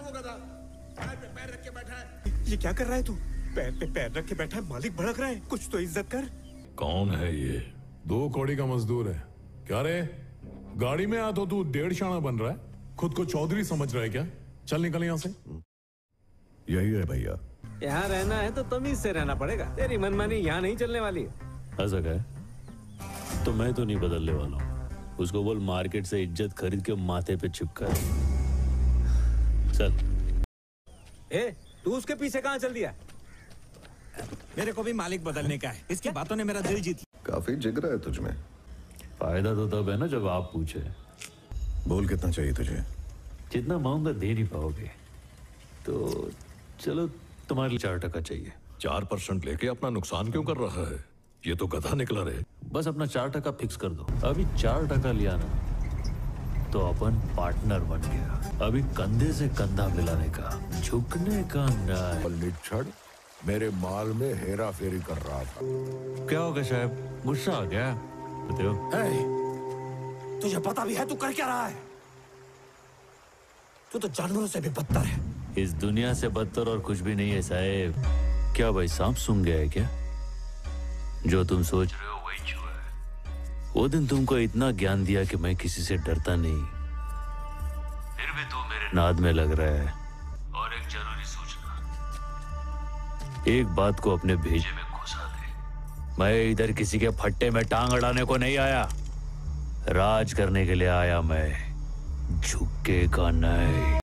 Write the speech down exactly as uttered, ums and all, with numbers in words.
वो गधा पैर पे पैर रख के बैठा है। ये क्या कर रहा है तू? पैर पे पैर रख के बैठा है, मालिक भड़क रहा है, कुछ तो इज्जत कर। कौन है ये? दो कौड़ी का मजदूर है क्या रे? गाड़ी में आ तो तू डेढ़ शाना बन रहा है, खुद को चौधरी समझ रहा है क्या? चल निकल यहाँ से। यही है भैया। यहाँ रहना है तो तमीज से रहना पड़ेगा, तेरी मनमानी यहाँ नहीं चलने वाली है। ऐसा क्या है? तो मैं तो नहीं बदलने वाला हूँ। उसको बोल मार्केट से इज्जत खरीद के माथे पे चिपका है। चल। ए, तू उसके पीछे कहाँ चल दिया? मेरे को भी मालिक बदलने का है, इसकी बातों ने मेरा दिल जीत लिया। काफी जिगरा है तुझमें। फायदा तो तब है ना जब आप पूछे। बोल कितना चाहिए तुझे? जितना मांगूंगा दे नहीं पाओगे तो चलो तुम्हारे लिए चार टका चाहिए। चार परसेंट लेके अपना नुकसान क्यों कर रहा है? ये तो गधा निकला रे। बस अपना चार टका फिक्स कर दो। अभी चार टका लिया ना तो अपन पार्टनर बन गया। अभी कंधे से कंधा मिलाने का, झुकने का नहीं। छड़ मेरे माल में हेरा फेरी कर रहा था। क्या हो गया साहब, गुस्सा आ गया? बताओ। तुझे पता भी है तू कर क्या रहा है? तू तो जानवरों से भी बदतर है। इस दुनिया से बदतर और कुछ भी नहीं है साहब। क्या भाई सांप सूंघ गया है क्या? जो तुम सोच रहे हो वही हुआ है। वो दिन तुमको इतना ज्ञान दिया कि मैं किसी से डरता नहीं, फिर भी तू मेरे नाद में लग रहा है। और एक जरूरी सूचना, एक बात को अपने भेजे में घुसा दे। मैं इधर किसी के फट्टे में टांग अड़ाने को नहीं आया, राज करने के लिए आया मैं, झुकेगा नहीं।